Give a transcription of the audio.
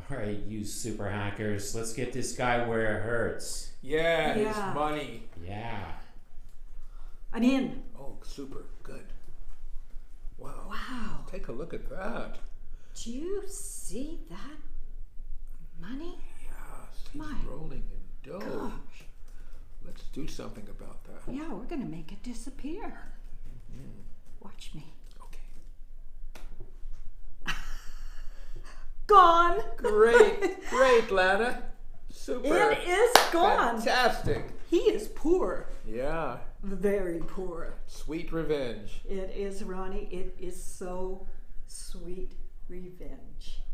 Alright, you super hackers, let's get this guy where it hurts. Yeah, his money. Yeah. I'm in. Oh, super. Good. Wow. Wow. Take a look at that. Do you see that money? Yes, he's My rolling in dough. Gosh. Let's do something about that. Yeah, we're going to make it disappear. Watch me. Okay. Gone. Great, Lana. Super. It is gone. Fantastic. He is poor. Yeah. Very poor. Sweet revenge. It is, Ronnie. It is so sweet revenge.